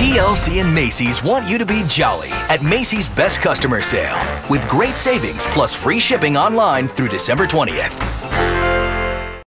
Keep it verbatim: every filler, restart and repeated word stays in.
T L C and Macy's want you to be jolly at Macy's Best Customer Sale with great savings plus free shipping online through December twentieth.